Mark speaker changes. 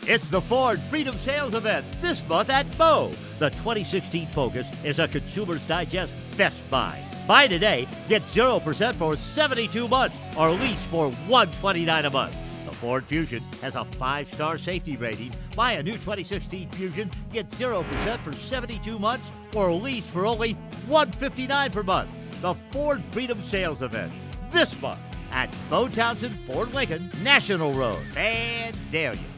Speaker 1: It's the Ford Freedom Sales Event this month at Moe. The 2016 Focus is a Consumer's Digest best buy. Buy today, get 0% for 72 months or lease for $129 a month. The Ford Fusion has a 5-star safety rating. Buy a new 2016 Fusion, get 0% for 72 months or lease for only $159 per month. The Ford Freedom Sales Event this month at Bo Townsend Ford Lincoln, National Road, Vandalia.